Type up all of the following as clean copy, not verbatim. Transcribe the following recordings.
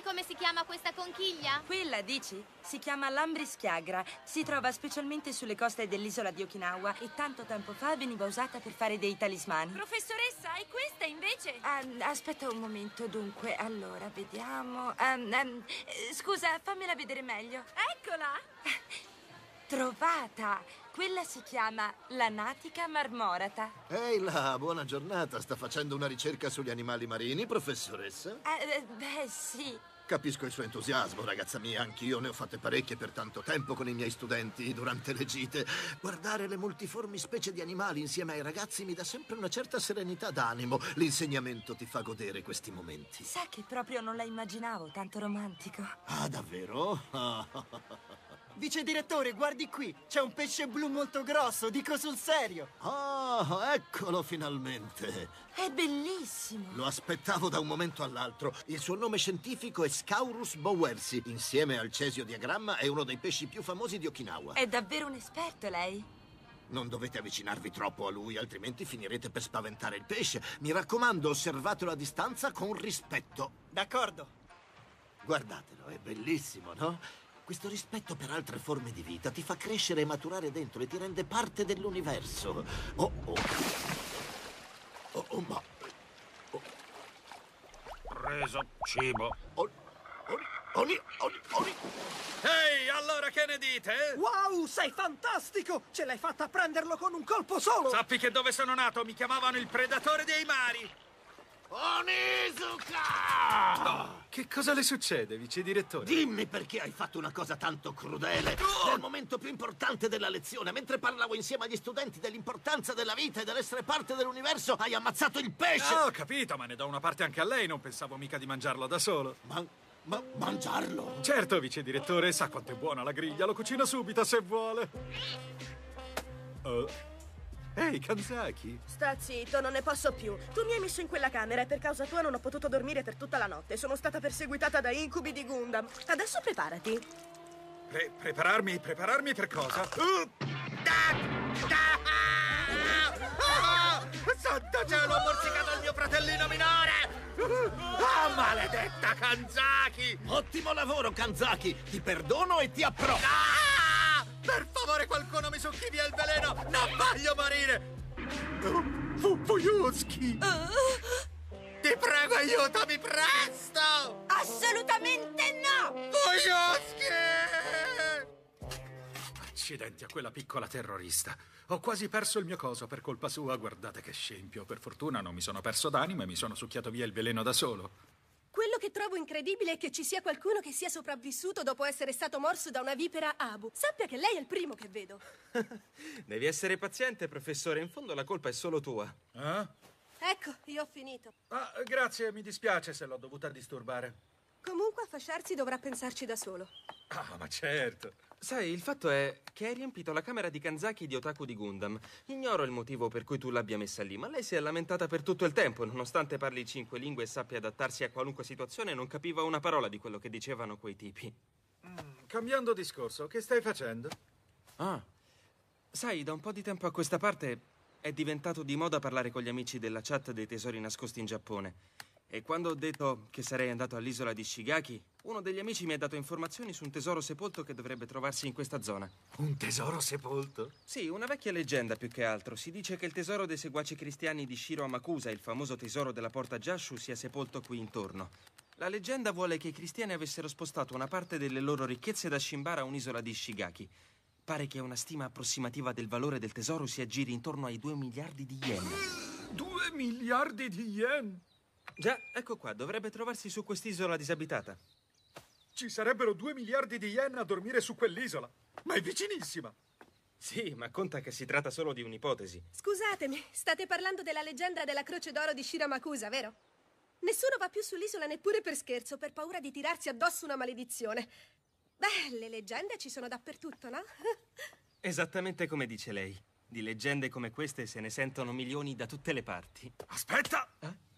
come si chiama questa conchiglia? Quella, dici? Si chiama lambrischiagra. Si trova specialmente sulle coste dell'isola di Okinawa e tanto tempo fa veniva usata per fare dei talismani. Professoressa, e questa invece? Aspetta un momento, dunque. Allora, vediamo. Scusa, fammela vedere meglio. Eccola! Trovata! Quella si chiama l'anatica marmorata. Ehi là, buona giornata. Sta facendo una ricerca sugli animali marini, professoressa? Beh, sì. Capisco il suo entusiasmo, ragazza mia. Anch'io ne ho fatte parecchie per tanto tempo con i miei studenti durante le gite. Guardare le multiformi specie di animali insieme ai ragazzi mi dà sempre una certa serenità d'animo. L'insegnamento ti fa godere questi momenti. Sa che proprio non la immaginavo tanto romantico. Ah, davvero? Vice direttore, guardi qui. C'è un pesce blu molto grosso, dico sul serio. Ah, eccolo finalmente. È bellissimo. Lo aspettavo da un momento all'altro. Il suo nome scientifico è Scaurus bowersi. Insieme al cesiodiagramma è uno dei pesci più famosi di Okinawa. È davvero un esperto, lei? Non dovete avvicinarvi troppo a lui, altrimenti finirete per spaventare il pesce. Mi raccomando, osservatelo a distanza con rispetto. D'accordo. Guardatelo, è bellissimo, no? Questo rispetto per altre forme di vita ti fa crescere e maturare dentro e ti rende parte dell'universo. Oh, ma... Preso cibo. Oni. Ehi, allora che ne dite? Wow, sei fantastico! Ce l'hai fatta prenderlo con un colpo solo! Sappi che dove sono nato mi chiamavano il predatore dei mari. Onizuka! Che cosa le succede, vice direttore? Dimmi perché hai fatto una cosa tanto crudele. Nel momento più importante della lezione, mentre parlavo insieme agli studenti dell'importanza della vita e dell'essere parte dell'universo, hai ammazzato il pesce! Ho capito, ma ne do una parte anche a lei. Non pensavo mica di mangiarlo da solo. Ma mangiarlo? Certo, vice direttore, sa quanto è buona la griglia. Lo cucino subito se vuole. Ehi, Kanzaki. Sta zitto, non ne posso più. Tu mi hai messo in quella camera e per causa tua non ho potuto dormire per tutta la notte. Sono stata perseguitata da incubi di Gundam. Adesso preparati. Prepararmi per cosa? Santo cielo, ho morsicato il mio fratellino minore! Ah, maledetta Kanzaki! Ottimo lavoro, Kanzaki! Ti perdono e ti approvo! Per favore, qualcuno mi succhi via il veleno! Non voglio morire! Fuyuski! Ti prego, aiutami presto! Assolutamente no! Fuyuski! Accidenti a quella piccola terrorista. Ho quasi perso il mio coso per colpa sua. Guardate che scempio. Per fortuna non mi sono perso d'animo e mi sono succhiato via il veleno da solo. Quello che trovo incredibile è che ci sia qualcuno che sia sopravvissuto dopo essere stato morso da una vipera Abu. Sappia che lei è il primo che vedo. Devi essere paziente, professore. In fondo la colpa è solo tua. Ecco, io ho finito. Grazie, mi dispiace se l'ho dovuta disturbare. Comunque a fasciarsi dovrà pensarci da solo. Ma certo. Sai, il fatto è che hai riempito la camera di Kanzaki di otaku di Gundam. Ignoro il motivo per cui tu l'abbia messa lì, ma lei si è lamentata per tutto il tempo. Nonostante parli 5 lingue e sappia adattarsi a qualunque situazione, non capiva una parola di quello che dicevano quei tipi. Cambiando discorso, che stai facendo? Sai, da un po' di tempo a questa parte è diventato di moda parlare con gli amici della chat dei tesori nascosti in Giappone. E quando ho detto che sarei andato all'isola di Shigaki, uno degli amici mi ha dato informazioni su un tesoro sepolto che dovrebbe trovarsi in questa zona. Un tesoro sepolto? Sì, una vecchia leggenda più che altro. Si dice che il tesoro dei seguaci cristiani di Shiro Amakusa, il famoso tesoro della porta Jashu, sia sepolto qui intorno. La leggenda vuole che i cristiani avessero spostato una parte delle loro ricchezze da Shimbara a un'isola di Shigaki. Pare che una stima approssimativa del valore del tesoro si aggiri intorno ai 2 miliardi di yen. 2 miliardi di yen? Già, ecco qua, dovrebbe trovarsi su quest'isola disabitata. Ci sarebbero 2 miliardi di yen a dormire su quell'isola. Ma è vicinissima. Sì, ma conta che si tratta solo di un'ipotesi. Scusatemi, state parlando della leggenda della croce d'oro di Shiro Amakusa, vero? Nessuno va più sull'isola neppure per scherzo, per paura di tirarsi addosso una maledizione. Beh, le leggende ci sono dappertutto, no? Esattamente come dice lei. Di leggende come queste se ne sentono milioni da tutte le parti. Aspetta!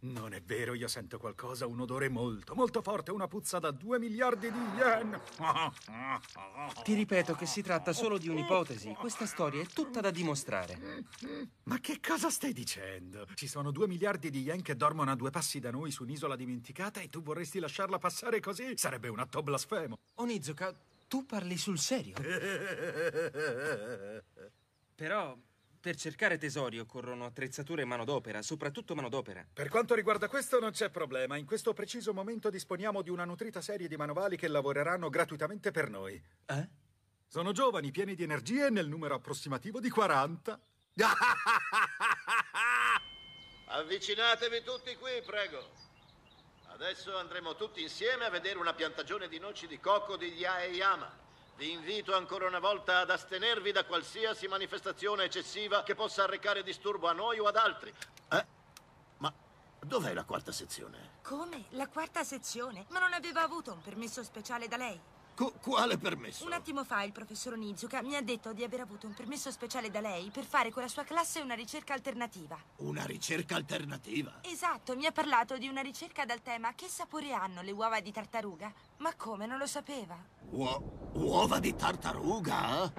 Non è vero, io sento qualcosa, un odore molto, molto forte, una puzza da 2 miliardi di yen. Ti ripeto che si tratta solo di un'ipotesi. Questa storia è tutta da dimostrare. Ma che cosa stai dicendo? Ci sono 2 miliardi di yen che dormono a 2 passi da noi su un'isola dimenticata e tu vorresti lasciarla passare così? Sarebbe un atto blasfemo. Onizuka, tu parli sul serio? Però... per cercare tesori occorrono attrezzature e manodopera, soprattutto manodopera. Per quanto riguarda questo non c'è problema. In questo preciso momento disponiamo di una nutrita serie di manovali che lavoreranno gratuitamente per noi. Sono giovani, pieni di energie e nel numero approssimativo di 40. Avvicinatevi tutti qui, prego. Adesso andremo tutti insieme a vedere una piantagione di noci di cocco di Yaeyama. Vi invito ancora una volta ad astenervi da qualsiasi manifestazione eccessiva che possa arrecare disturbo a noi o ad altri. Ma dov'è la quarta sezione? Come? La quarta sezione? Ma non aveva avuto un permesso speciale da lei? Quale permesso? Un attimo fa il professor Onizuka mi ha detto di aver avuto un permesso speciale da lei per fare con la sua classe una ricerca alternativa. Una ricerca alternativa? Esatto, mi ha parlato di una ricerca dal tema che sapore hanno le uova di tartaruga. Ma come, non lo sapeva? Uova di tartaruga?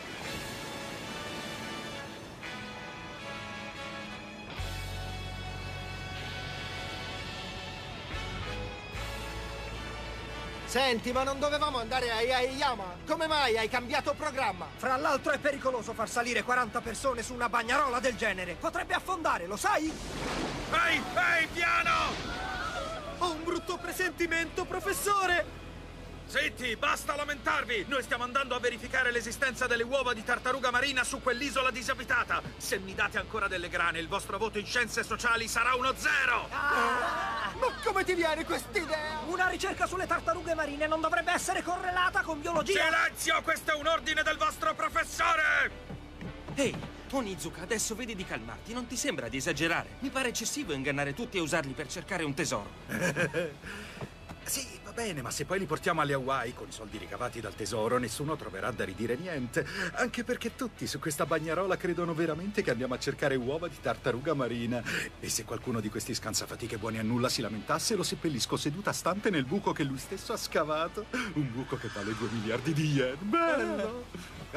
Senti, ma non dovevamo andare a Yaeyama? Come mai hai cambiato programma? Fra l'altro è pericoloso far salire 40 persone su una bagnarola del genere. Potrebbe affondare, lo sai? Ehi, piano! Ho un brutto presentimento, professore! Zitti, basta lamentarvi! Noi stiamo andando a verificare l'esistenza delle uova di tartaruga marina su quell'isola disabitata. Se mi date ancora delle grane, il vostro voto in scienze sociali sarà 1-0! Ma come ti viene quest'idea? Una ricerca sulle tartarughe marine non dovrebbe essere correlata con biologia? Silenzio! Questo è un ordine del vostro professore! Ehi, Onizuka, adesso vedi di calmarti. Non ti sembra di esagerare? Mi pare eccessivo ingannare tutti e usarli per cercare un tesoro. Sì, va bene, ma se poi li portiamo alle Hawaii con i soldi ricavati dal tesoro, nessuno troverà da ridire niente. Anche perché tutti su questa bagnarola credono veramente che andiamo a cercare uova di tartaruga marina. E se qualcuno di questi scansafatiche buoni a nulla si lamentasse, lo seppellisco seduta stante nel buco che lui stesso ha scavato. Un buco che vale 2 miliardi di yen. Bello!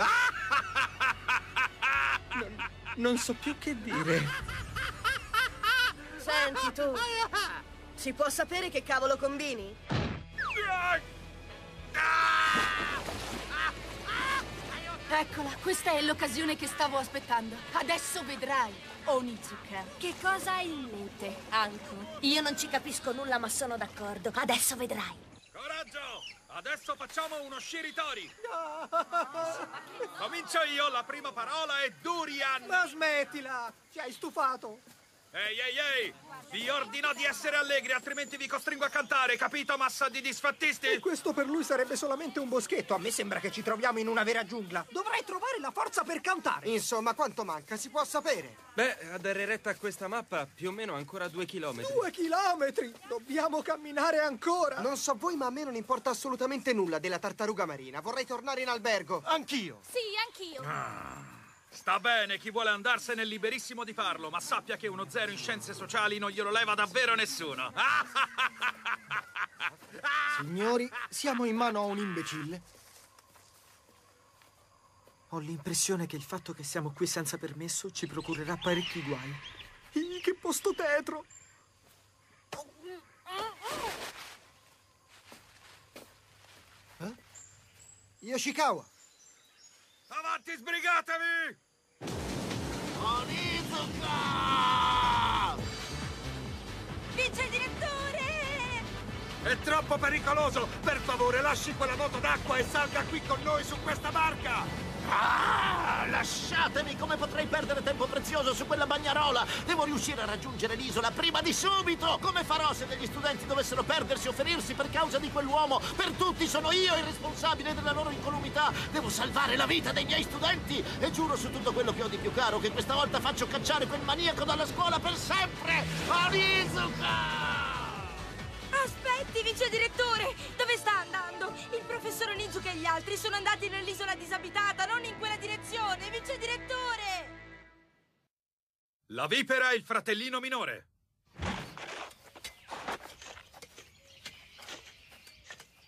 Non so più che dire. Senti tu, si può sapere che cavolo combini? Eccola, questa è l'occasione che stavo aspettando. Adesso vedrai, Onizuka. Che cosa hai in mente? Anko, io non ci capisco nulla, ma sono d'accordo. Adesso vedrai. Coraggio! Adesso facciamo uno shiritori! Comincio io, la prima parola è durian! Ma smettila! Ci hai stufato! Ehi! Vi ordino di essere allegri, altrimenti vi costringo a cantare, capito, massa di disfattisti? E questo per lui sarebbe solamente un boschetto. A me sembra che ci troviamo in una vera giungla. Dovrei trovare la forza per cantare. Insomma, quanto manca? Si può sapere? Beh, a dare retta a questa mappa, più o meno ancora 2 chilometri. 2 chilometri! Dobbiamo camminare ancora! Non so voi, ma a me non importa assolutamente nulla della tartaruga marina. Vorrei tornare in albergo. Anch'io! Sì, anch'io. Sta bene, chi vuole andarsene è liberissimo di farlo, ma sappia che 1-0 in scienze sociali non glielo leva davvero nessuno. Signori, siamo in mano a un imbecille. Ho l'impressione che il fatto che siamo qui senza permesso ci procurerà parecchi guai. Che posto tetro! Yoshikawa! Avanti, sbrigatevi! Onizuka! Vice direttore! È troppo pericoloso! Per favore, lasci quella moto d'acqua e salga qui con noi su questa barca! Lasciatemi! Come potrei perdere tempo prezioso su quella bagnarola? Devo riuscire a raggiungere l'isola prima di subito! Come farò se degli studenti dovessero perdersi o ferirsi per causa di quell'uomo? Per tutti sono io il responsabile della loro incolumità! Devo salvare la vita dei miei studenti! E giuro su tutto quello che ho di più caro che questa volta faccio cacciare quel maniaco dalla scuola per sempre! Onizuka! Aspetti, vice direttore! Dove sta andando? Il professor Onizuka e gli altri sono andati nell'isola disabitata, non in quella direzione, vice direttore! La vipera è il fratellino minore.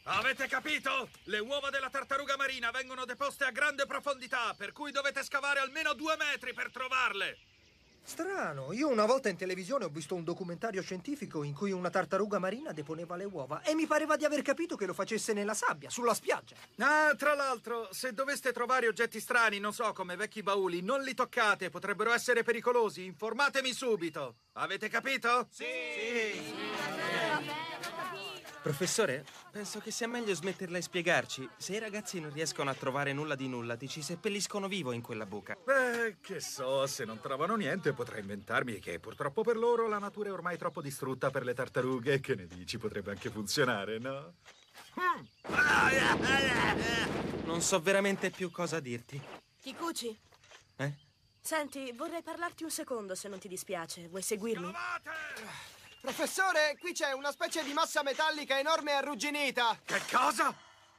Avete capito? Le uova della tartaruga marina vengono deposte a grande profondità, per cui dovete scavare almeno 2 metri per trovarle. Strano, io una volta in televisione ho visto un documentario scientifico in cui una tartaruga marina deponeva le uova e mi pareva di aver capito che lo facesse nella sabbia, sulla spiaggia. Ah, tra l'altro, se doveste trovare oggetti strani, non so, come vecchi bauli, non li toccate, potrebbero essere pericolosi. Informatemi subito. Avete capito? Sì. Professore, penso che sia meglio smetterla e spiegarci. Se i ragazzi non riescono a trovare nulla di nulla, ti ci seppelliscono vivo in quella buca. Beh, che so, se non trovano niente potrei inventarmi che purtroppo per loro la natura è ormai troppo distrutta per le tartarughe. Che ne dici? Potrebbe anche funzionare, no? Non so veramente più cosa dirti. Kikuchi, Eh? senti, vorrei parlarti un secondo se non ti dispiace. Vuoi seguirmi? Professore, qui c'è una specie di massa metallica enorme e arrugginita. Che cosa?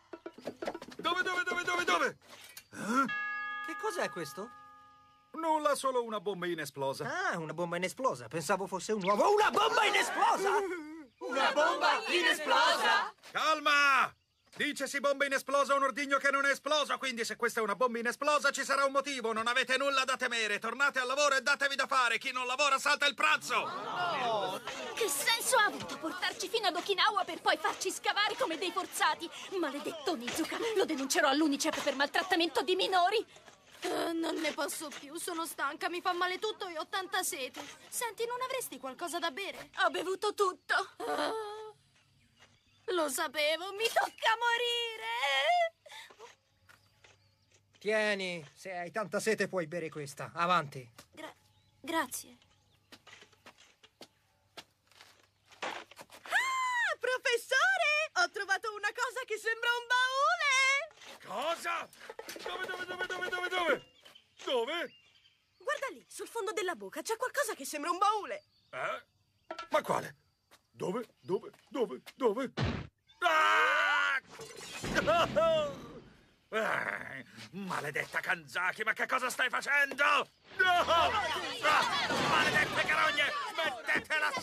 Dove? Che cos'è questo? Nulla, solo una bomba inesplosa. Ah, una bomba inesplosa. Pensavo fosse un uovo. Una bomba inesplosa! Una bomba inesplosa? Calma! Dicesi bomba inesplosa un ordigno che non è esploso, quindi se questa è una bomba inesplosa ci sarà un motivo, non avete nulla da temere. Tornate al lavoro e datevi da fare. Chi non lavora salta il pranzo. Che senso ha avuto portarci fino ad Okinawa per poi farci scavare come dei forzati? Maledetto Onizuka, lo denuncerò all'UNICEF per maltrattamento di minori. Non ne posso più, sono stanca, mi fa male tutto e ho tanta sete. Senti, non avresti qualcosa da bere? Ho bevuto tutto. Lo sapevo, mi tocca morire! Tieni, se hai tanta sete puoi bere questa. Avanti. Grazie. Ah, professore! Ho trovato una cosa che sembra un baule! Cosa? Dove? Guarda lì, sul fondo della buca, c'è qualcosa che sembra un baule. Ma quale? Dove? Ah! Maledetta Kanzaki, ma che cosa stai facendo? No! Ah! Maledette carogne! Smettetela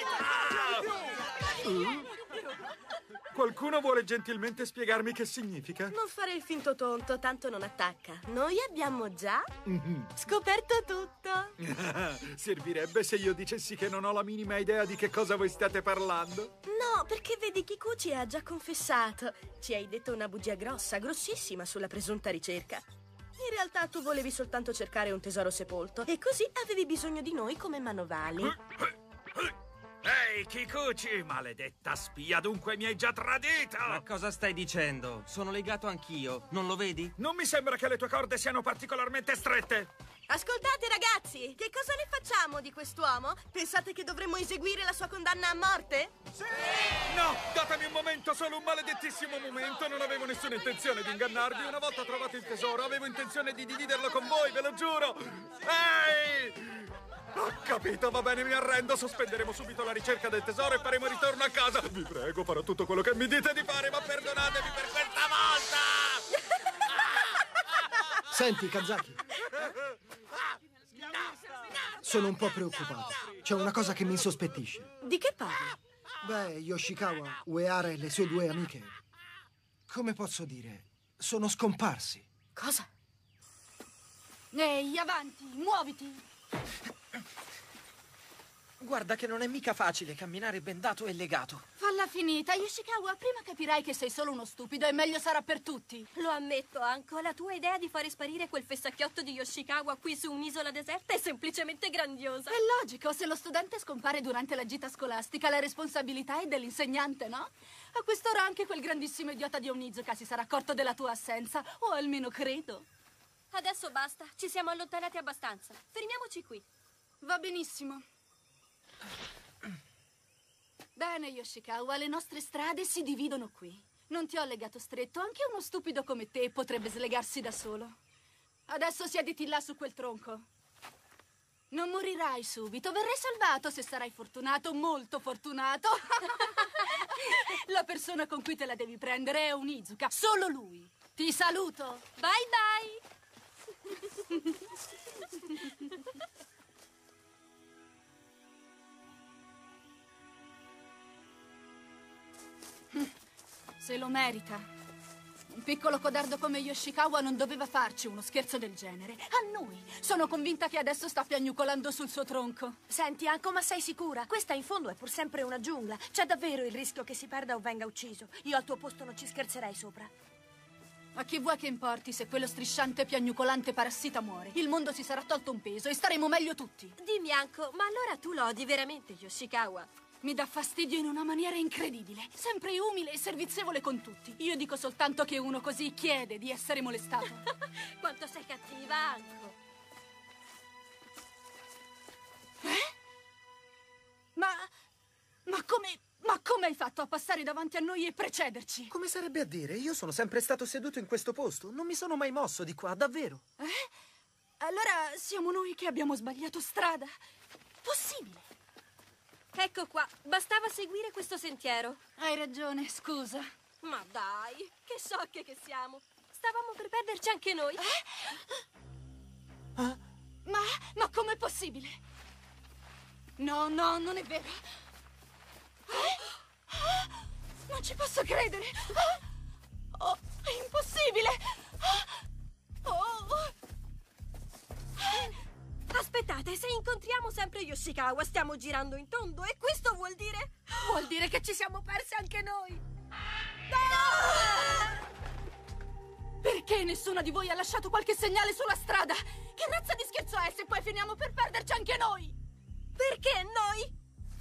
subito! Qualcuno vuole gentilmente spiegarmi che significa? Non fare il finto tonto, tanto non attacca. Noi abbiamo già scoperto tutto. Servirebbe se io dicessi che non ho la minima idea di che cosa voi state parlando. No, perché vedi, Kikuchi ha già confessato. Ci hai detto una bugia grossa, grossissima sulla presunta ricerca. In realtà tu volevi soltanto cercare un tesoro sepolto e così avevi bisogno di noi come manovali. Ehi, Kikuchi, maledetta spia, dunque mi hai già tradito! Ma cosa stai dicendo? Sono legato anch'io, non lo vedi? Non mi sembra che le tue corde siano particolarmente strette. Ascoltate ragazzi, che cosa ne facciamo di quest'uomo? Pensate che dovremmo eseguire la sua condanna a morte? No, datemi un momento, solo un maledettissimo momento. Non avevo nessuna intenzione di ingannarvi. Una volta trovato il tesoro, avevo intenzione di dividerlo con voi, ve lo giuro. Ehi! Ho capito, va bene, mi arrendo. Sospenderemo subito la ricerca del tesoro e faremo ritorno a casa. Vi prego, farò tutto quello che mi dite di fare, ma perdonatemi per questa volta! Senti, Kazaki. Sono un po' preoccupato. C'è una cosa che mi insospettisce. Di che parli? Beh, Yoshikawa, Uehara e le sue 2 amiche, come posso dire, sono scomparsi. Cosa? Ehi, avanti, muoviti! Guarda che non è mica facile camminare bendato e legato. Falla finita, Yoshikawa, prima capirai che sei solo uno stupido e meglio sarà per tutti. Lo ammetto, Anko, la tua idea di fare sparire quel fessacchiotto di Yoshikawa qui su un'isola deserta è semplicemente grandiosa. È logico, se lo studente scompare durante la gita scolastica, la responsabilità è dell'insegnante, no? A quest'ora anche quel grandissimo idiota di Onizuka si sarà accorto della tua assenza, o almeno credo. Adesso basta, ci siamo allontanati abbastanza. Fermiamoci qui. Va benissimo. Bene, Yoshikawa, le nostre strade si dividono qui. Non ti ho legato stretto, anche uno stupido come te potrebbe slegarsi da solo. Adesso siediti là su quel tronco. Non morirai subito, verrai salvato se sarai fortunato, molto fortunato. La persona con cui te la devi prendere è Onizuka, solo lui. Ti saluto. Bye bye! Se lo merita. Un piccolo codardo come Yoshikawa non doveva farci uno scherzo del genere. A noi! Sono convinta che adesso sta piagnucolando sul suo tronco. Senti, Anko, ma sei sicura? Questa in fondo è pur sempre una giungla. C'è davvero il rischio che si perda o venga ucciso. Io al tuo posto non ci scherzerei sopra. A chi vuoi che importi se quello strisciante piagnucolante parassita muore? Il mondo si sarà tolto un peso e staremo meglio tutti. Dimmi, Anko, ma allora tu lo odi veramente, Yoshikawa? Mi dà fastidio in una maniera incredibile. Sempre umile e servizievole con tutti. Io dico soltanto che uno così chiede di essere molestato. Quanto sei cattiva, Anko. Ma come hai fatto a passare davanti a noi e precederci? Come sarebbe a dire? Io sono sempre stato seduto in questo posto. Non mi sono mai mosso di qua, davvero. Allora siamo noi che abbiamo sbagliato strada? Possibile? Ecco qua, bastava seguire questo sentiero. Hai ragione, scusa. Ma dai, che sciocche che siamo. Stavamo per perderci anche noi. Ma com'è possibile? No, non è vero. Non ci posso credere. Oh, è impossibile. Aspettate, se incontriamo sempre Yoshikawa stiamo girando in tondo e questo vuol dire... Vuol dire che ci siamo persi anche noi. Perché nessuno di voi ha lasciato qualche segnale sulla strada? Che razza di scherzo è se poi finiamo per perderci anche noi? Perché noi?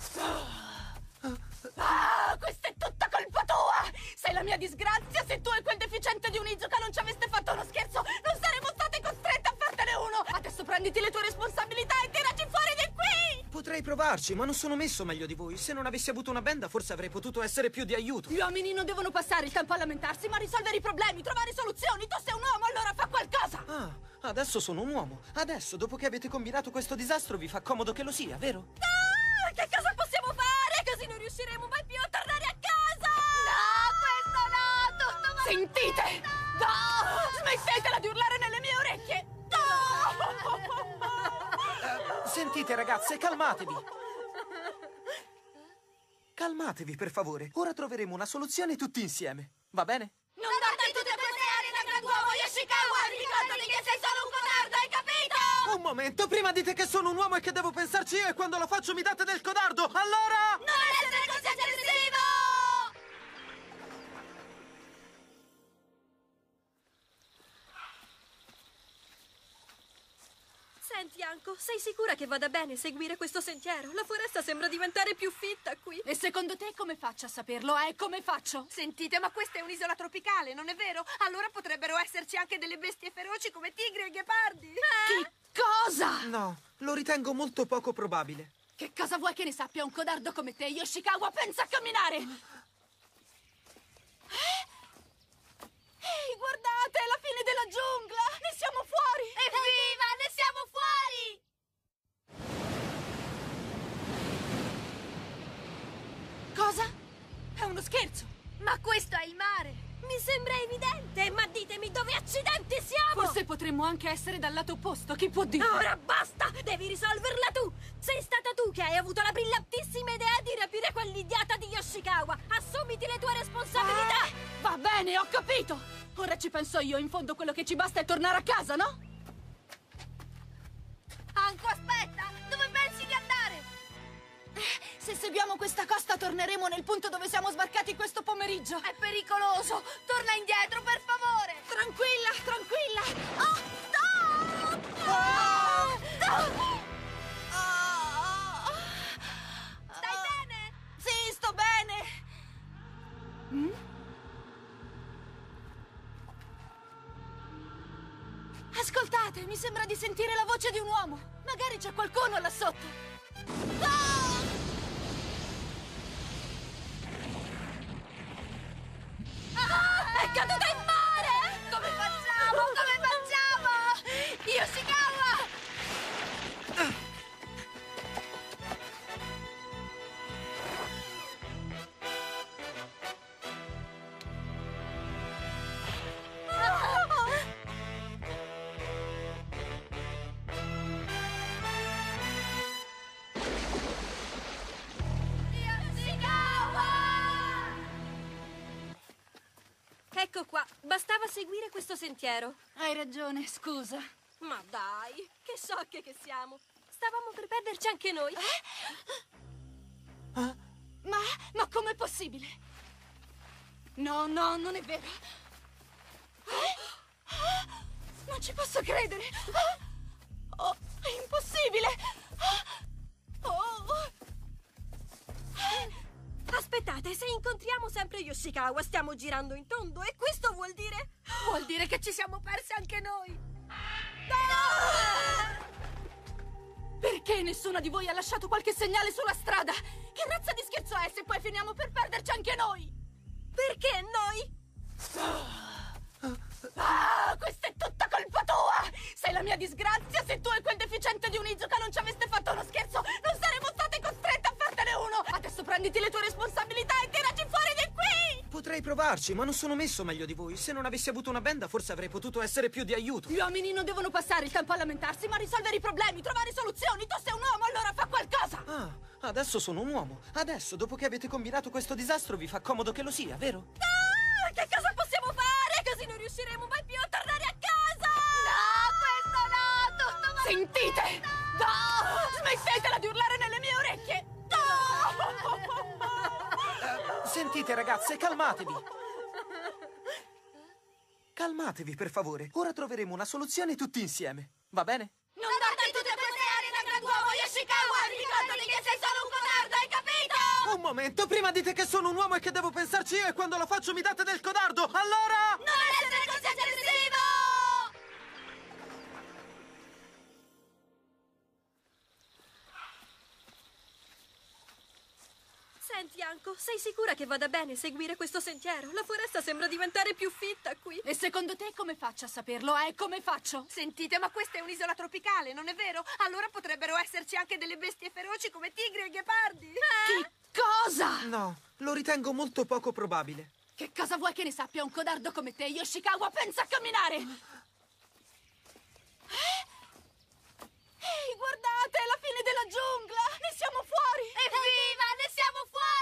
Questa è tutta colpa tua! Sei la mia disgrazia! Se tu e quel deficiente di Onizuka non ci aveste fatto uno scherzo, non saremmo state costrette a fartene uno! Adesso prenditi le tue responsabilità e tiraci fuori di qui! Potrei provarci, ma non sono messo meglio di voi. Se non avessi avuto una benda, forse avrei potuto essere più di aiuto. Gli uomini non devono passare il tempo a lamentarsi, ma a risolvere i problemi, trovare soluzioni! Tu sei un uomo, allora fa qualcosa! Ah, adesso sono un uomo. Adesso, dopo che avete combinato questo disastro, vi fa comodo che lo sia, vero? Che cosa possiamo fare? Così non riusciremo mai più a tornare a casa! No, questo no! Tutto va... Sentite! No! Smettetela di urlare nelle mie orecchie! Sentite, ragazze, calmatevi. Calmatevi, per favore. Ora troveremo una soluzione tutti insieme. Va bene? Non date tutte queste aree da grand'uomo, Yoshikawa! Ricordati che sei solo un codardo, hai capito? Un momento, prima dite che sono un uomo e che devo pensarci io e quando lo faccio mi date del codardo. Allora... Non essere così aggressivo! Senti, Anko, sei sicura che vada bene seguire questo sentiero? La foresta sembra diventare più fitta qui. E secondo te come faccio a saperlo, Come faccio? Sentite, ma questa è un'isola tropicale, non è vero? Allora potrebbero esserci anche delle bestie feroci come tigri e ghepardi. Che cosa? No, lo ritengo molto poco probabile. Che cosa vuoi che ne sappia un codardo come te, Yoshikawa? Pensa a camminare! Ehi, guardate, è la fine della giungla! Ne siamo fuori! Evviva, ne siamo fuori! Cosa? È uno scherzo! Ma questo è il mare! Mi sembra evidente, ma ditemi dove accidenti siamo! Forse potremmo anche essere dal lato opposto, chi può dire? Ora basta! Devi risolverla tu! Sei stata tu che hai avuto la brillantissima idea di rapire quell'idiota di Yoshikawa! Assumiti le tue responsabilità! Va bene, ho capito! Ora ci penso io, in fondo quello che ci basta è tornare a casa, no? Anko, aspetta! Dove pensi di andare? Se seguiamo questa costa torneremo nel punto dove siamo sbarcati questo pomeriggio. È pericoloso! Torna indietro, per favore! Tranquilla, tranquilla! Oh, stop! Stai bene? Sì, sto bene! Ascoltate, mi sembra di sentire la voce di un uomo. Magari c'è qualcuno là sotto. È caduta in mare! Come facciamo? Come facciamo? Yoshikawa! Bastava seguire questo sentiero. Hai ragione, scusa. Ma dai, che sciocche che siamo. Stavamo per perderci anche noi. Ma com'è possibile? No, non è vero. Non ci posso credere. Oh, è impossibile. Aspettate, se incontriamo sempre Yoshikawa stiamo girando in tondo e questo vuol dire... Vuol dire che ci siamo persi anche noi. Perché nessuno di voi ha lasciato qualche segnale sulla strada? Che razza di scherzo è se poi finiamo per perderci anche noi? Perché noi? Questa è tutta colpa tua! Sei la mia disgrazia! Se tu e quel deficiente di Onizuka non ci aveste fatto uno scherzo, non saremmo state costrette a fartene uno! Adesso prenditi le tue responsabilità e tiraci fuori di qui! Potrei provarci, ma non sono messo meglio di voi. Se non avessi avuto una benda, forse avrei potuto essere più di aiuto. Gli uomini non devono passare il tempo a lamentarsi, ma a risolvere i problemi, trovare soluzioni! Tu sei un uomo, allora fa qualcosa! Ah, adesso sono un uomo. Adesso, dopo che avete combinato questo disastro, vi fa comodo che lo sia, vero? Che cosa possiamo fare? Così non riusciremo mai più a tornare a casa! No, questo no! Tutto va... Sentite! No! Smettetela di urlare nelle mie orecchie! No! Sentite, ragazze, calmatevi. Calmatevi, per favore. Ora troveremo una soluzione tutti insieme. Va bene? Non darti tutte queste aree da grand'uomo, Yoshikawa! Ricordati che sei solo un codardo, hai capito? Un momento, prima dite che sono un uomo e che devo pensarci io e quando lo faccio mi date del codardo. Allora... Non essere così aggressivo! Senti, Anko, sei sicura che vada bene seguire questo sentiero? La foresta sembra diventare più fitta qui. E secondo te come faccio a saperlo, Come faccio? Sentite, ma questa è un'isola tropicale, non è vero? Allora potrebbero esserci anche delle bestie feroci come tigri e ghepardi. Che cosa? No, lo ritengo molto poco probabile. Che cosa vuoi che ne sappia un codardo come te, Yoshikawa? Pensa a camminare! Ehi, guardate, è la fine della giungla! Ne siamo fuori! Evviva, ne siamo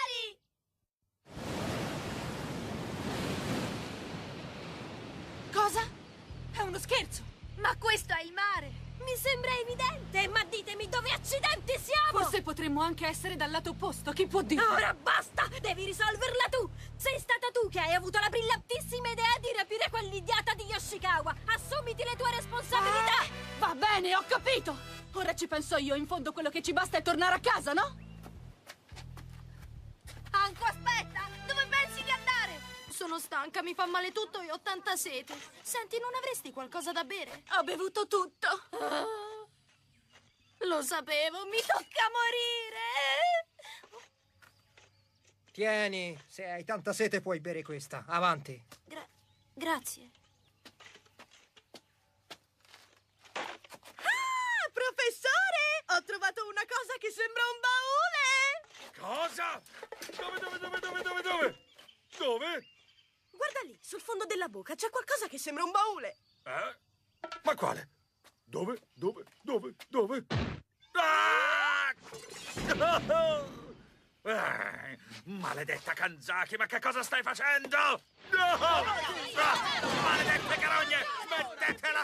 fuori! Cosa? È uno scherzo! Ma questo è il mare! Mi sembra evidente, ma ditemi dove accidenti siamo! Forse potremmo anche essere dal lato opposto, chi può dire? Ora basta! Devi risolverla tu! Sei stata tu che hai avuto la brillantissima idea di rapire quell'idiota di Yoshikawa! Assumiti le tue responsabilità! Va bene, ho capito! Ora ci penso io, in fondo quello che ci basta è tornare a casa, no? Anko, aspetta! Dove pensi di andare? Sono stanca, mi fa male tutto e ho tanta sete. Senti, non avresti qualcosa da bere? Ho bevuto tutto! Lo sapevo, mi tocca morire! Tieni, se hai tanta sete puoi bere questa. Avanti. Grazie. Professore! Ho trovato una cosa che sembra un baule! Cosa? Dove? Dove? Guarda lì, sul fondo della buca, c'è qualcosa che sembra un baule. Ma quale? Dove? Ah! Maledetta Kanzaki, ma che cosa stai facendo? No! Maledette carogne! Smettetela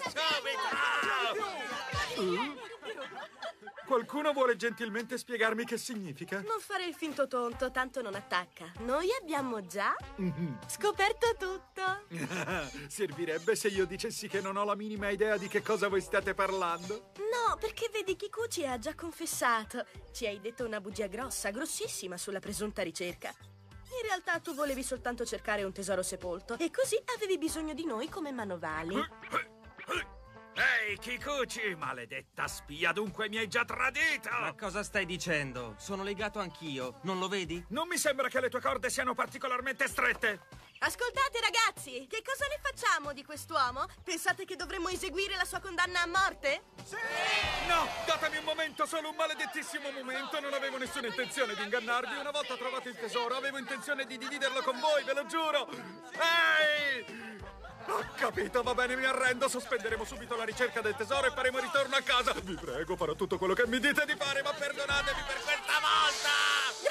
subito! Qualcuno vuole gentilmente spiegarmi che significa? Non fare il finto tonto, tanto non attacca. Noi abbiamo già scoperto tutto. Servirebbe se io dicessi che non ho la minima idea di che cosa voi state parlando. No, perché vedi, Kikuchi ha già confessato. Ci hai detto una bugia grossa, grossissima sulla presunta ricerca. In realtà tu volevi soltanto cercare un tesoro sepolto e così avevi bisogno di noi come manovali. Ehi, Kikuchi, maledetta spia, dunque mi hai già tradito! Ma cosa stai dicendo? Sono legato anch'io, non lo vedi? Non mi sembra che le tue corde siano particolarmente strette. Ascoltate, ragazzi, che cosa ne facciamo di quest'uomo? Pensate che dovremmo eseguire la sua condanna a morte? Sì! No, datemi un momento, solo un maledettissimo momento. Non avevo nessuna intenzione di ingannarvi. Una volta trovato il tesoro, avevo intenzione di dividerlo con voi, ve lo giuro. Ehi! Ho capito, va bene, mi arrendo. Sospenderemo subito la ricerca del tesoro e faremo ritorno a casa. Vi prego, farò tutto quello che mi dite di fare, ma perdonatemi per questa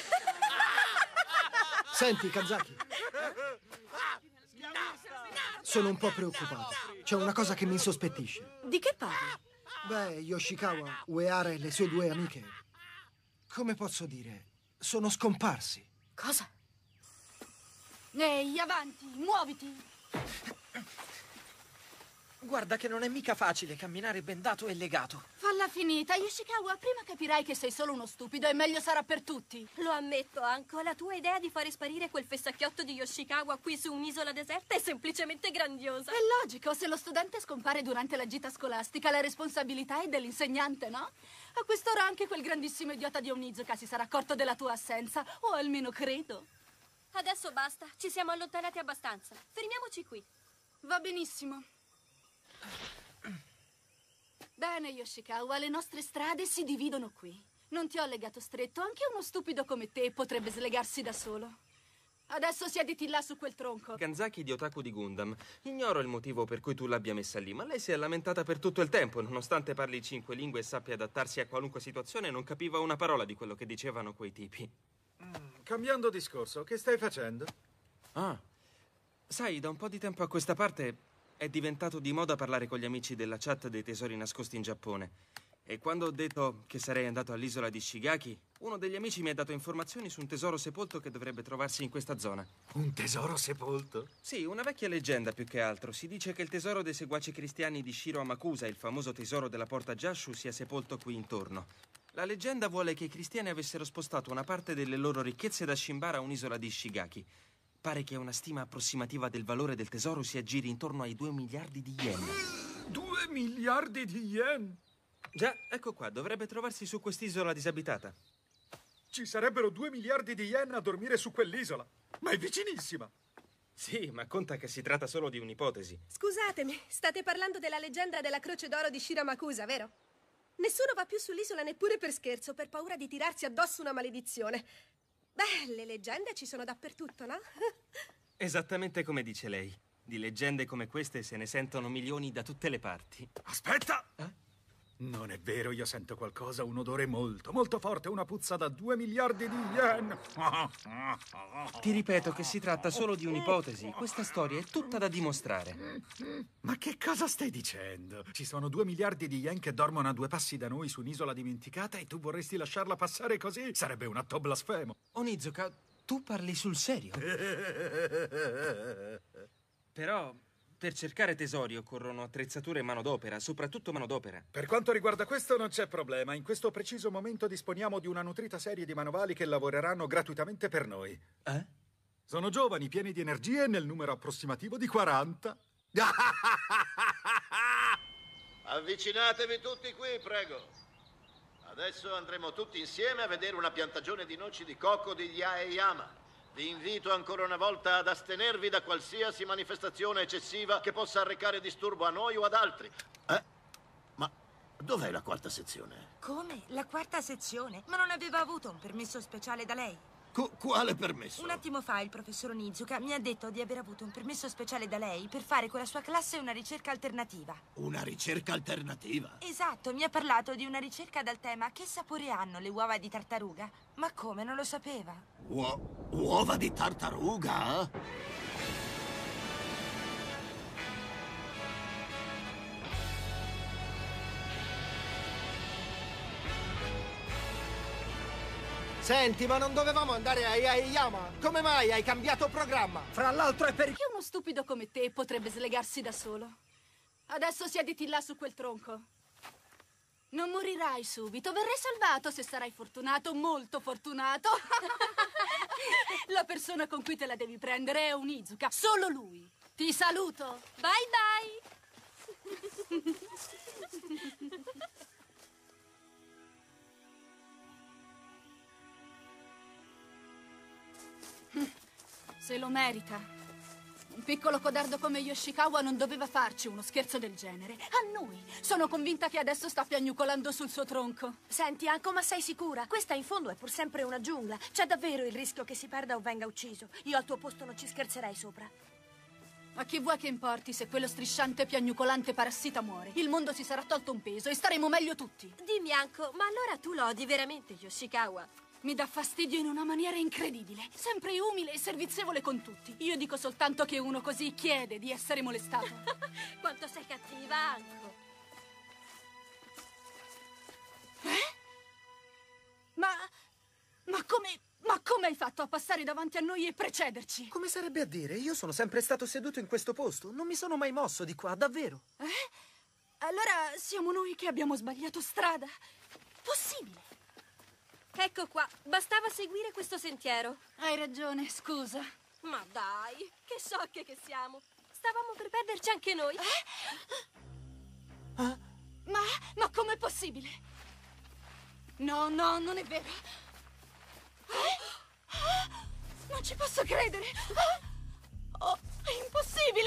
volta! Senti, Kanzaki. Sono un po' preoccupato. C'è una cosa che mi insospettisce. Di che parli? Beh, Yoshikawa, Uehara e le sue due amiche, come posso dire, sono scomparsi. Cosa? Ehi, avanti, muoviti! Guarda che non è mica facile camminare bendato e legato. Falla finita, Yoshikawa, prima capirai che sei solo uno stupido e meglio sarà per tutti. Lo ammetto, Anko, la tua idea di fare sparire quel fessacchiotto di Yoshikawa qui su un'isola deserta è semplicemente grandiosa. È logico, se lo studente scompare durante la gita scolastica, la responsabilità è dell'insegnante, no? A quest'ora anche quel grandissimo idiota di Onizuka si sarà accorto della tua assenza, o almeno credo. Adesso basta, ci siamo allontanati abbastanza. Fermiamoci qui. Va benissimo. Bene, Yoshikawa, le nostre strade si dividono qui. Non ti ho legato stretto, anche uno stupido come te potrebbe slegarsi da solo. Adesso siediti là su quel tronco. Kanzaki di Otaku di Gundam. Ignoro il motivo per cui tu l'abbia messa lì, ma lei si è lamentata per tutto il tempo. Nonostante parli 5 lingue e sappia adattarsi a qualunque situazione, non capiva una parola di quello che dicevano quei tipi. Cambiando discorso, che stai facendo? Ah, sai, da un po' di tempo a questa parte è diventato di moda parlare con gli amici della chat dei tesori nascosti in Giappone. E quando ho detto che sarei andato all'isola di Shigaki, uno degli amici mi ha dato informazioni su un tesoro sepolto che dovrebbe trovarsi in questa zona. Un tesoro sepolto? Sì, una vecchia leggenda più che altro. Si dice che il tesoro dei seguaci cristiani di Shiro Amakusa, il famoso tesoro della porta Jashu, sia sepolto qui intorno. La leggenda vuole che i cristiani avessero spostato una parte delle loro ricchezze da Shimbara a un'isola di Shigaki. Pare che una stima approssimativa del valore del tesoro si aggiri intorno ai 2 miliardi di yen. 2 miliardi di yen? Già, ecco qua, dovrebbe trovarsi su quest'isola disabitata. Ci sarebbero 2 miliardi di yen a dormire su quell'isola. Ma è vicinissima. Sì, ma conta che si tratta solo di un'ipotesi. Scusatemi, state parlando della leggenda della croce d'oro di Shiro Amakusa, vero? Nessuno va più sull'isola neppure per scherzo, per paura di tirarsi addosso una maledizione. Beh, le leggende ci sono dappertutto, no? Esattamente come dice lei. Di leggende come queste se ne sentono milioni da tutte le parti. Aspetta! Non è vero, io sento qualcosa, un odore molto, molto forte, una puzza da 2 miliardi di yen. Ti ripeto che si tratta solo di un'ipotesi. Questa storia è tutta da dimostrare. Ma che cosa stai dicendo? Ci sono 2 miliardi di yen che dormono a 2 passi da noi su un'isola dimenticata e tu vorresti lasciarla passare così? Sarebbe un atto blasfemo. Onizuka, tu parli sul serio? Però per cercare tesori occorrono attrezzature e manodopera, soprattutto manodopera. Per quanto riguarda questo non c'è problema. In questo preciso momento disponiamo di una nutrita serie di manovali che lavoreranno gratuitamente per noi. Sono giovani, pieni di energie e nel numero approssimativo di 40. Avvicinatevi tutti qui, prego. Adesso andremo tutti insieme a vedere una piantagione di noci di cocco di Yaeyama. Vi invito ancora una volta ad astenervi da qualsiasi manifestazione eccessiva che possa arrecare disturbo a noi o ad altri. Ma dov'è la quarta sezione? Come? La quarta sezione? Ma non aveva avuto un permesso speciale da lei? Quale permesso? Un attimo fa il professor Onizuka mi ha detto di aver avuto un permesso speciale da lei per fare con la sua classe una ricerca alternativa. Una ricerca alternativa? Esatto, mi ha parlato di una ricerca dal tema che sapore hanno le uova di tartaruga. Ma come, non lo sapeva? Uova di tartaruga? Senti, ma non dovevamo andare a Yaeyama? Come mai hai cambiato programma? Fra l'altro è Perché uno stupido come te potrebbe slegarsi da solo. Adesso siediti là su quel tronco. Non morirai subito, verrai salvato se sarai fortunato, molto fortunato. La persona con cui te la devi prendere è Onizuka, solo lui. Ti saluto. Bye bye! Se lo merita. Un piccolo codardo come Yoshikawa non doveva farci uno scherzo del genere. A noi. Sono convinta che adesso sta piagnucolando sul suo tronco. Senti, Anko, ma sei sicura? Questa in fondo è pur sempre una giungla. C'è davvero il rischio che si perda o venga ucciso. Io al tuo posto non ci scherzerei sopra. Ma chi vuoi che importi se quello strisciante piagnucolante parassita muore? Il mondo si sarà tolto un peso e staremo meglio tutti. Dimmi, Anko, ma allora tu lo odi veramente, Yoshikawa? Mi dà fastidio in una maniera incredibile. Sempre umile e servizievole con tutti. Io dico soltanto che uno così chiede di essere molestato. Quanto sei cattiva, Anko. Ma come hai fatto a passare davanti a noi e precederci? Come sarebbe a dire? Io sono sempre stato seduto in questo posto. Non mi sono mai mosso di qua, davvero. Allora siamo noi che abbiamo sbagliato strada? Possibile? Ecco qua, bastava seguire questo sentiero. Hai ragione, scusa. Ma dai, che sciocche che siamo. Stavamo per perderci anche noi. Ma com'è possibile? No, non è vero. Non ci posso credere. Oh, è impossibile.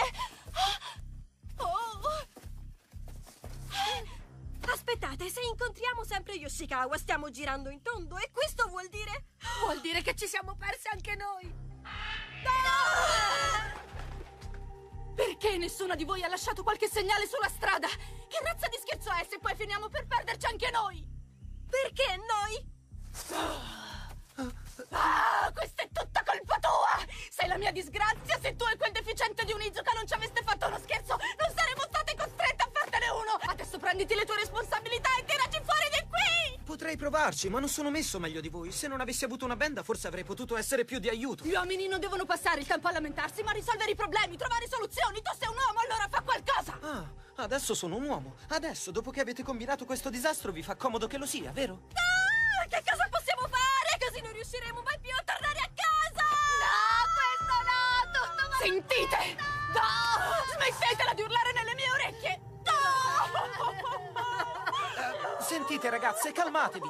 Aspettate, se incontriamo sempre Yoshikawa stiamo girando in tondo e questo vuol dire... Vuol dire che ci siamo persi anche noi. Perché nessuno di voi ha lasciato qualche segnale sulla strada? Che razza di scherzo è se poi finiamo per perderci anche noi? Perché noi? Questa è tutta colpa tua! Sei la mia disgrazia! Se tu e quel deficiente di Onizuka non ci aveste fatto uno scherzo, non saremmo state costrette a fartene uno! Adesso prenditi le tue responsabilità e tiraci fuori di qui! Potrei provarci, ma non sono messo meglio di voi. Se non avessi avuto una benda, forse avrei potuto essere più di aiuto. Gli uomini non devono passare il tempo a lamentarsi, ma a risolvere i problemi, trovare soluzioni! Tu sei un uomo, allora fa qualcosa! Adesso sono un uomo. Adesso, dopo che avete combinato questo disastro, vi fa comodo che lo sia, vero? Che cosa possiamo fare? Così non riusciremo mai più a tornare a casa! No, questo no! Tutto sentite! No! Smettetela di urlare nelle mie orecchie! Sentite, ragazze, calmatevi.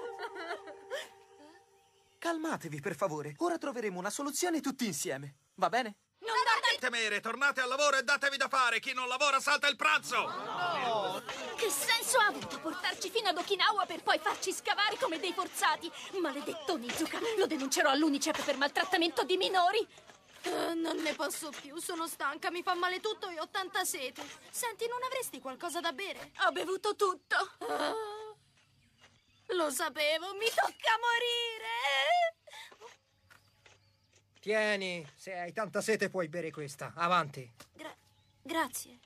Calmatevi, per favore. Ora troveremo una soluzione tutti insieme. Va bene? Non temere, tornate al lavoro e datevi da fare. Chi non lavora salta il pranzo. Che senso ha avuto portarci fino ad Okinawa per poi farci scavare come dei forzati? Maledetto Onizuka, lo denuncerò all'UNICEF per maltrattamento di minori. Non ne posso più, sono stanca, mi fa male tutto e ho tanta sete. Senti, non avresti qualcosa da bere? Ho bevuto tutto. Lo sapevo, mi tocca morire! Tieni, se hai tanta sete puoi bere questa. Avanti. Grazie.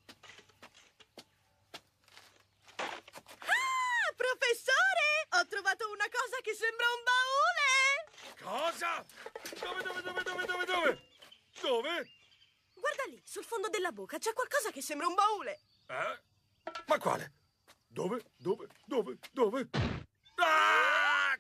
Professore! Ho trovato una cosa che sembra un baule! Cosa? Dove? Dove? Guarda lì, sul fondo della buca, c'è qualcosa che sembra un baule. Ma quale? Dove? Ah!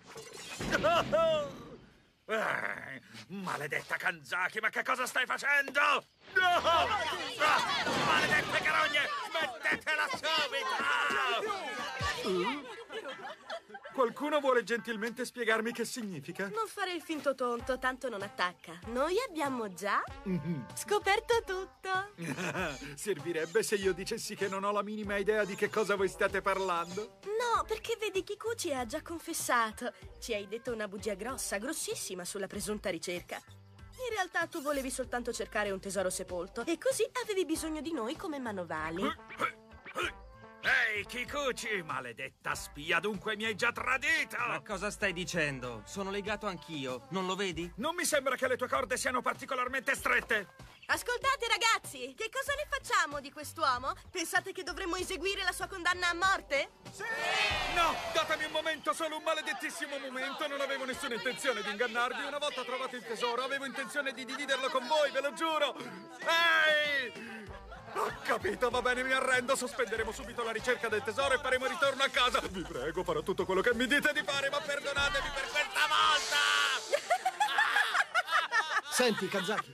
Maledetta Kanzaki, ma che cosa stai facendo? No! Maledette carogne! Smettetela subito! Qualcuno vuole gentilmente spiegarmi che significa? Non fare il finto tonto, tanto non attacca. Noi abbiamo già scoperto tutto. Servirebbe se io dicessi che non ho la minima idea di che cosa voi state parlando. No, perché vedi, Kikuchi ha già confessato. Ci hai detto una bugia grossa, grossissima sulla presunta ricerca. In realtà tu volevi soltanto cercare un tesoro sepolto e così avevi bisogno di noi come manovali. Ehi, Kikuchi, maledetta spia, dunque mi hai già tradito! Ma cosa stai dicendo? Sono legato anch'io, non lo vedi? Non mi sembra che le tue corde siano particolarmente strette! Ascoltate, ragazzi, che cosa ne facciamo di quest'uomo? Pensate che dovremmo eseguire la sua condanna a morte? Sì! No, datemi un momento, solo un maledettissimo momento. Non avevo nessuna intenzione di ingannarvi. Una volta trovato il tesoro, avevo intenzione di dividerlo con voi, ve lo giuro! Ehi! Ho capito, va bene, mi arrendo. Sospenderemo subito la ricerca del tesoro e faremo ritorno a casa. Vi prego, farò tutto quello che mi dite di fare, ma perdonatemi per questa volta! Senti, Kanzaki.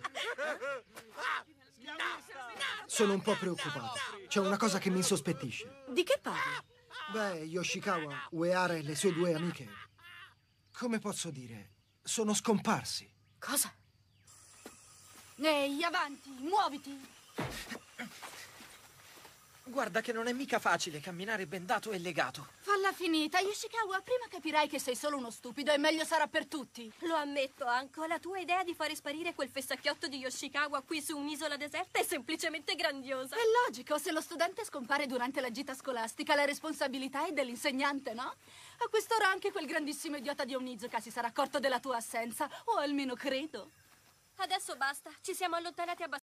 Sono un po' preoccupato. C'è una cosa che mi insospettisce. Di che parli? Beh, Yoshikawa, Uehara e le sue due amiche, come posso dire, sono scomparsi. Cosa? Ehi, avanti, muoviti! Guarda che non è mica facile camminare bendato e legato. Falla finita, Yoshikawa. Prima capirai che sei solo uno stupido e meglio sarà per tutti. Lo ammetto, Anko, la tua idea di fare sparire quel fessacchiotto di Yoshikawa qui su un'isola deserta è semplicemente grandiosa. È logico, se lo studente scompare durante la gita scolastica, la responsabilità è dell'insegnante, no? A quest'ora anche quel grandissimo idiota di Onizuka si sarà accorto della tua assenza, o almeno credo. Adesso basta, ci siamo allontanati abbastanza.